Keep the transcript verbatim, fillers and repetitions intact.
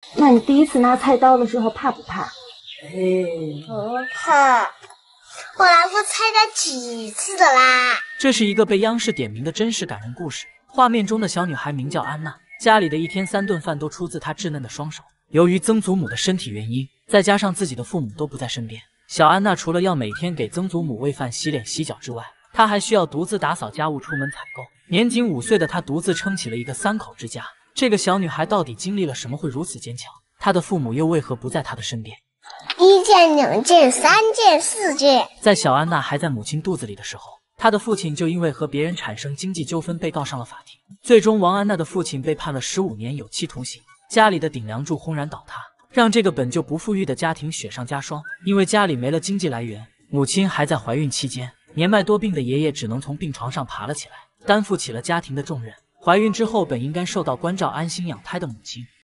那你第一次拿菜刀的时候怕不怕？ 哎， 不怕，我拿过菜刀几次的啦。 这是一个被央视点名的真实感人故事。画面中的小女孩名叫安娜，家里的一天三顿饭都出自她稚嫩的双手。由于曾祖母的身体原因，再加上自己的父母都不在身边，小安娜除了要每天给曾祖母喂饭、洗脸、洗脚之外，她还需要独自打扫家务、出门采购。年仅五岁的她独自撑起了一个三口之家。这个小女孩到底经历了什么会如此坚强？她的父母又为何不在她的身边？ 一件、两件、三件、四件。 在小安娜还在母亲肚子里的时候，她的父亲就因为和别人产生经济纠纷被告上了法庭。最终，王安娜的父亲被判了十五年有期徒刑。家里的顶梁柱轰然倒塌，让这个本就不富裕的家庭雪上加霜。因为家里没了经济来源，母亲还在怀孕期间，年迈多病的爷爷只能从病床上爬了起来，担负起了家庭的重任。怀孕之后，本应该受到关照、安心养胎的母亲，